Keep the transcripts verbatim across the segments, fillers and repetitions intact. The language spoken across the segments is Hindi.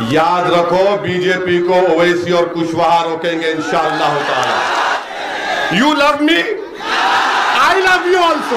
याद रखो, बीजेपी को ओवैसी और कुशवाहा रोकेंगे इंशाअल्लाह ताला। You love me, I love you also.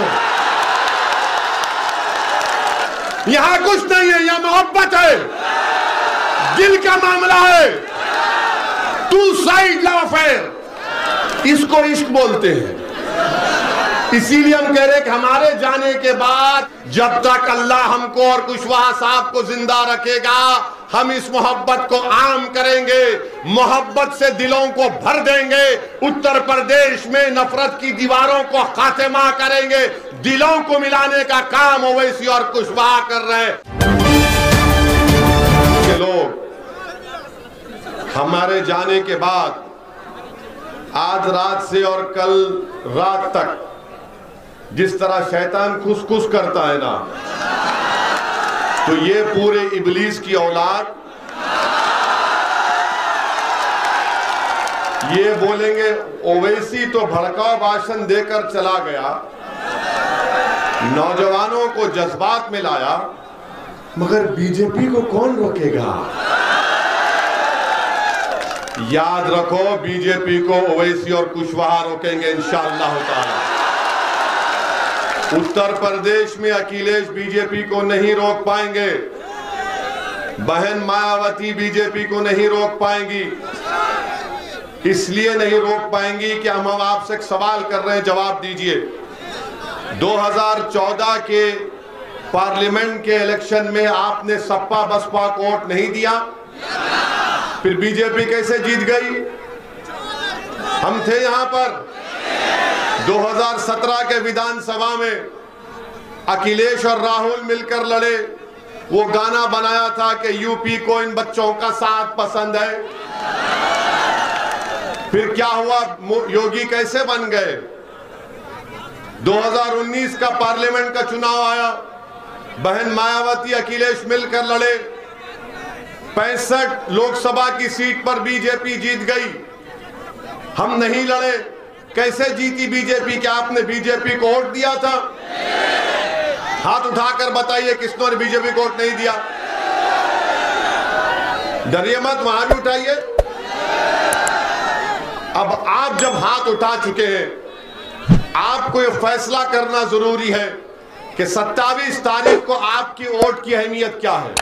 यहां कुछ नहीं है, यहां मोहब्बत है, दिल का मामला है। टू साइड लव अफेयर, इसको इश्क बोलते हैं। इसीलिए हम कह रहे हैं कि हमारे जाने के बाद जब तक अल्लाह हमको और कुशवाहा साहब को जिंदा रखेगा, हम इस मोहब्बत को आम करेंगे, मोहब्बत से दिलों को भर देंगे। उत्तर प्रदेश में नफरत की दीवारों को खात्मा करेंगे। दिलों को मिलाने का काम ओवैसी और कुशवाहा कर रहे हैं। के लोग हमारे जाने के बाद आज रात से और कल रात तक जिस तरह शैतान खुस-खुस करता है ना, तो ये पूरे इब्लीस की औलाद ये बोलेंगे ओवैसी तो भड़काऊ भाषण देकर चला गया, नौजवानों को जज्बात में लाया, मगर बीजेपी को कौन रोकेगा। याद रखो, बीजेपी को ओवैसी और कुशवाहा रोकेंगे इंशाअल्लाह ताला। उत्तर प्रदेश में अखिलेश बीजेपी को नहीं रोक पाएंगे, बहन मायावती बीजेपी को नहीं रोक पाएंगी। इसलिए नहीं रोक पाएंगी कि हम हम आपसे एक सवाल कर रहे हैं, जवाब दीजिए। दो हज़ार चौदह के पार्लियामेंट के इलेक्शन में आपने सपा बसपा को वोट नहीं दिया, फिर बीजेपी कैसे जीत गई? हम थे यहां पर। दो हज़ार सत्रह के विधानसभा में अखिलेश और राहुल मिलकर लड़े, वो गाना बनाया था कि यूपी को इन बच्चों का साथ पसंद है। फिर क्या हुआ, योगी कैसे बन गए? दो हज़ार उन्नीस का पार्लियामेंट का चुनाव आया, बहन मायावती अखिलेश मिलकर लड़े, पैंसठ लोकसभा की सीट पर बीजेपी जीत गई। हम नहीं लड़े, कैसे जीती बीजेपी? क्या आपने बीजेपी को वोट दिया था? हाथ उठाकर बताइए किसने बीजेपी को वोट नहीं दिया। डरिए मत, वहां भी उठाइए। अब आप जब हाथ उठा चुके हैं, आपको ये फैसला करना जरूरी है कि सत्ताईस तारीख को आपकी वोट की अहमियत क्या है।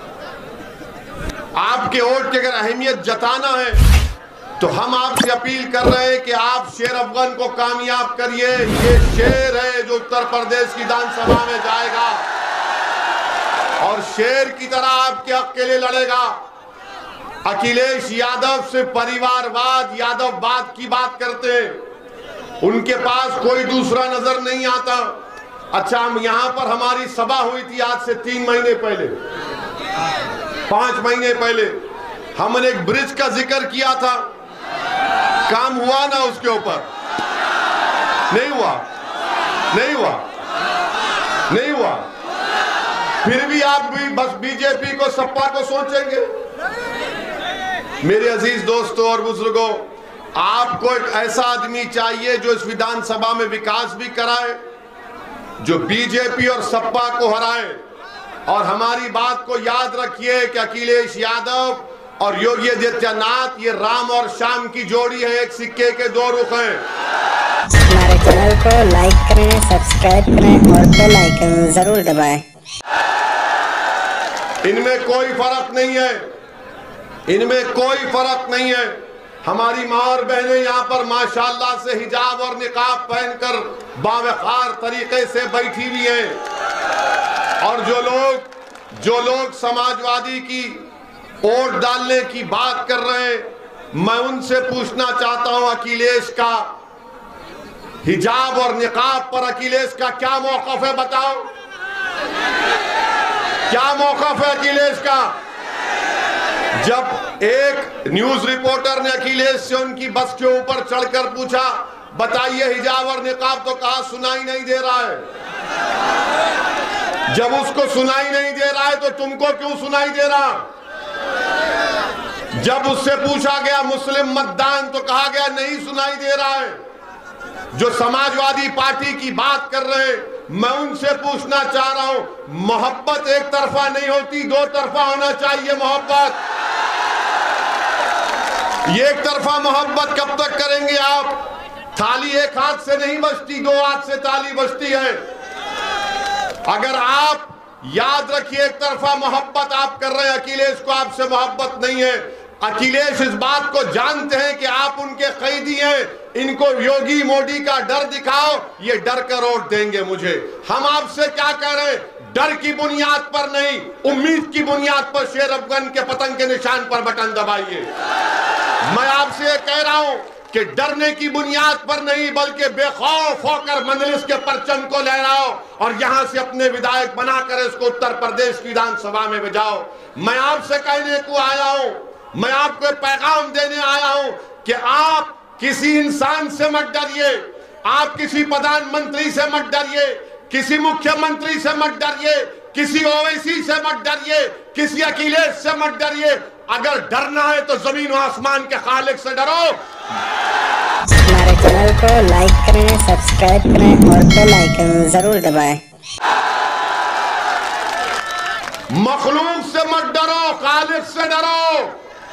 आपके वोट की अगर अहमियत जताना है तो हम आपसे अपील कर रहे हैं कि आप शेर अफगान को कामयाब करिए। ये शेर है जो उत्तर प्रदेश की विधानसभा में जाएगा और शेर की तरह आपके हक के लिए लड़ेगा। अखिलेश यादव से परिवारवाद, यादववाद की बात करते हैं, उनके पास कोई दूसरा नजर नहीं आता। अच्छा, हम यहां पर हमारी सभा हुई थी आज से तीन महीने पहले, पांच महीने पहले हमने एक ब्रिज का जिक्र किया था। काम हुआ ना उसके ऊपर? नहीं हुआ, नहीं हुआ, नहीं हुआ। फिर भी आप भी बस बीजेपी को, सपा को सोचेंगे। मेरे अजीज दोस्तों और बुजुर्गों, आपको एक ऐसा आदमी चाहिए जो इस विधानसभा में विकास भी कराए, जो बीजेपी और सपा को हराए। और हमारी बात को याद रखिए कि अखिलेश यादव और योगी आदित्यनाथ ये राम और श्याम की जोड़ी है, एक सिक्के के दो रुख हैं। हमारे चैनल को लाइक करें, सब्सक्राइब करें और बेल आइकन जरूर दबाएं। इनमें कोई फर्क नहीं है, इनमें कोई फर्क नहीं है। हमारी माँ और बहनें यहाँ पर माशाल्लाह से हिजाब और निकाब पहनकर बावकार तरीके से बैठी हुई हैं। और जो लोग जो लोग समाजवादी की वोट डालने की बात कर रहे हैं, मैं उनसे पूछना चाहता हूं, अखिलेश का हिजाब और निकाब पर अखिलेश का क्या मौक़िफ़ है? बताओ, क्या मौक़िफ़ है अखिलेश का? जब एक न्यूज रिपोर्टर ने अखिलेश से उनकी बस के ऊपर चढ़कर पूछा, बताइए हिजाब और निकाब, तो कहा सुनाई नहीं दे रहा है। जब उसको सुनाई नहीं दे रहा है तो तुमको क्यों सुनाई दे रहा? जब उससे पूछा गया मुस्लिम मतदान तो कहा गया नहीं सुनाई दे रहा है। जो समाजवादी पार्टी की बात कर रहे हैं मैं उनसे पूछना चाह रहा हूं, मोहब्बत एक तरफा नहीं होती, दो तरफा होना चाहिए मोहब्बत। ये एक तरफा मोहब्बत कब तक करेंगे आप? थाली एक हाथ से नहीं बजती, दो हाथ से ताली बजती है। अगर आप याद रखिए, एक तरफा मोहब्बत आप कर रहे हैं, अखिलेश को आपसे मोहब्बत नहीं है। अखिलेश इस बात को जानते हैं कि आप उनके कैदी हैं। इनको योगी मोदी का डर दिखाओ, ये डर कर वोट देंगे मुझे। हम आपसे क्या कह रहे हैं? डर की बुनियाद पर नहीं, उम्मीद की बुनियाद पर शेर अफगन के पतंग के निशान पर बटन दबाइए। मैं आपसे ये कह रहा हूं कि डरने की बुनियाद पर नहीं, बल्कि बेखौफ होकर मंजलिस के परचम को लहराओ और यहां से अपने विधायक बनाकर इसको उत्तर प्रदेश की विधानसभा में भेजाओ। मैं आपसे कहने को आया हूं, मैं आपको पैगाम देने आया हूं कि आप किसी इंसान से मत डरिए, आप किसी प्रधानमंत्री से मत डरिए, किसी मुख्यमंत्री से मत डरिए, किसी ओवैसी से मत डरिए, किसी अखिलेश से मत डरिए। अगर डरना है तो जमीन और आसमान के खालिक से डरो। हमारे चैनल को लाइक करें, सब्सक्राइब करें और बेल आइकन जरूर दबाएं। मखलूक से मत डरो, खालिक से डरो।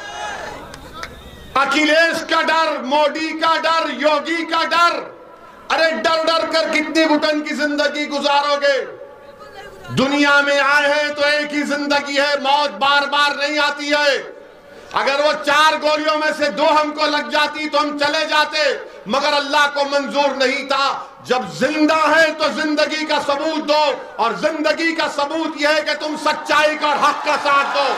अखिलेश का डर, मोदी का डर, योगी का डर, अरे डर डर कर कितनी घुटन की जिंदगी गुजारोगे? दुनिया में आए हैं तो एक ही जिंदगी है, मौत बार बार नहीं आती है। अगर वो चार गोलियों में से दो हमको लग जाती तो हम चले जाते, मगर अल्लाह को मंजूर नहीं था। जब जिंदा है तो जिंदगी का सबूत दो, और जिंदगी का सबूत यह है कि तुम सच्चाई का और हक का साथ दो।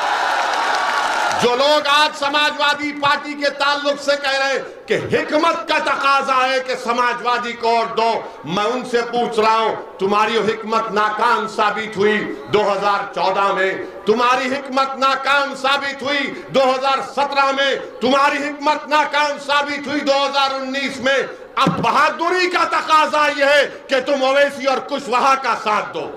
जो लोग आज समाजवादी पार्टी के ताल्लुक से कह रहे हैं कि हिकमत का तकाजा है कि समाजवादी को वोट दो, मैं उनसे पूछ रहा हूं, तुम्हारी हिकमत नाकाम साबित हुई दो हज़ार चौदह में, तुम्हारी हिकमत नाकाम साबित हुई दो हज़ार सत्रह में, तुम्हारी हिकमत नाकाम साबित हुई दो हज़ार उन्नीस में। अब बहादुरी का तकाजा यह है कि तुम ओवैसी और कुशवाहा का साथ दो।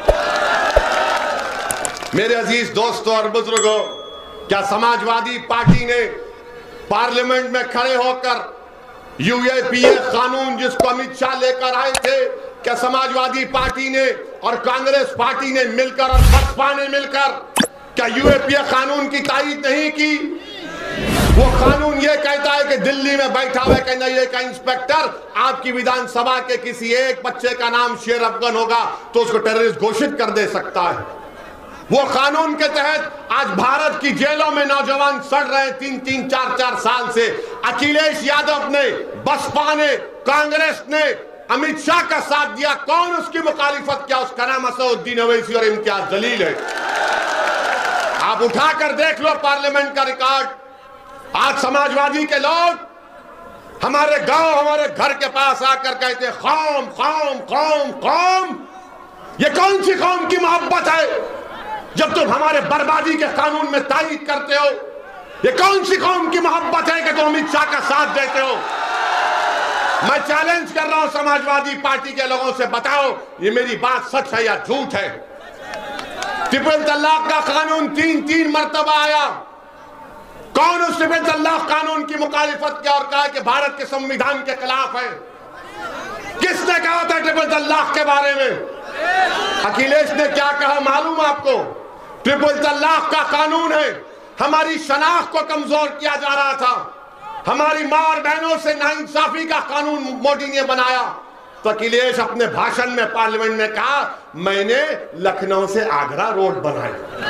मेरे अजीज दोस्तों और बुजुर्गों, क्या समाजवादी पार्टी ने पार्लियामेंट में खड़े होकर यूएपीए कानून जिसको अमित शाह लेकर आए थे, क्या समाजवादी पार्टी ने और कांग्रेस पार्टी ने मिलकर और बसपा ने मिलकर क्या यूएपीए कानून की तारीफ नहीं की? वो कानून ये कहता है कि दिल्ली में बैठा हुआ कन्हैया का इंस्पेक्टर आपकी विधानसभा के किसी एक बच्चे का नाम शेर अफगन होगा तो उसको टेररिस्ट घोषित कर दे सकता है। वो कानून के तहत आज भारत की जेलों में नौजवान सड़ रहे हैं तीन तीन चार चार साल से। अखिलेश यादव ने, बसपा ने, कांग्रेस ने अमित शाह का साथ दिया, कौन उसकी मुखालिफत किया? उसका नाम असदुद्दीन ओवैसी और इम्तियाज जलील है। आप उठाकर देख लो पार्लियामेंट का रिकॉर्ड। आज समाजवादी के लोग हमारे गांव, हमारे घर के पास आकर कहते कौम कौम कौम कौम। ये कौन सी कौम की मोहब्बत है जब तुम हमारे बर्बादी के कानून में तारीफ करते हो? ये कौन सी कौम की मोहब्बत है कि तुम अमित शाह का साथ देते हो? मैं चैलेंज कर रहा हूं समाजवादी पार्टी के लोगों से, बताओ ये मेरी बात सच है या झूठ है? ट्रिपल तलाक का कानून तीन तीन मर्तबा आया, कौन उस ट्रिपल तलाक कानून की मुखालिफत किया और कहा कि भारत के संविधान के खिलाफ है? किसने कहा था ट्रिपल तलाक के बारे में? अखिलेश ने क्या कहा मालूम आपको? ट्रिपल तलाक का कानून है, हमारी शनाख्त को कमजोर किया जा रहा था, हमारी मां और बहनों से नाइंसाफी का कानून मोदी ने बनाया। तो अखिलेश अपने भाषण में पार्लियामेंट में कहा, मैंने लखनऊ से आगरा रोड बनाई।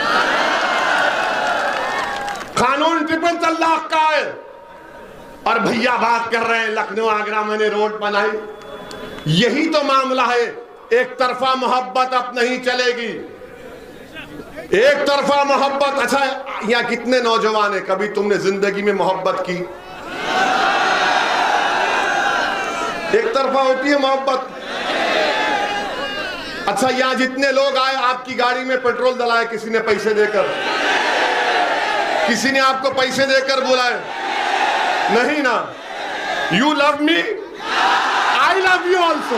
कानून ट्रिपल तलाक का है और भैया बात कर रहे हैं लखनऊ आगरा मैंने रोड बनाई। यही तो मामला है। एक तरफा मोहब्बत अब नहीं चलेगी, एक तरफा मोहब्बत। अच्छा, यहाँ कितने नौजवान है, कभी तुमने जिंदगी में मोहब्बत की? एक तरफा होती है मोहब्बत। अच्छा, यहाँ जितने लोग आए आपकी गाड़ी में पेट्रोल डलाए किसी ने पैसे देकर? किसी ने आपको पैसे देकर बुलाए? नहीं ना। You love me, I love you also.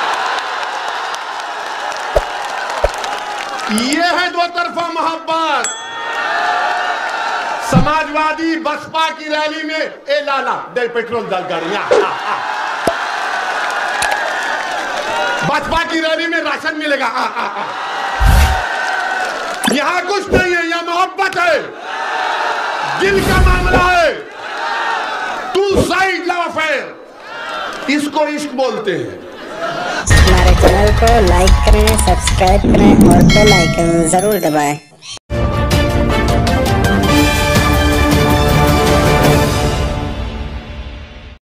ये है दो तरफा मोहब्बत। समाजवादी बसपा की रैली में ए लाला दे पेट्रोल डाल गाड़ी, बचपा की रैली में राशन मिलेगा। आ, आ, आ। यहाँ कुछ नहीं है, यहाँ मोहब्बत है, दिल का मामला है, टू साइड लव अफेयर, इसको इश्क बोलते हैं। हमारे चैनल को लाइक करें, सब्सक्राइब करें और बेल आइकन जरूर दबाएं।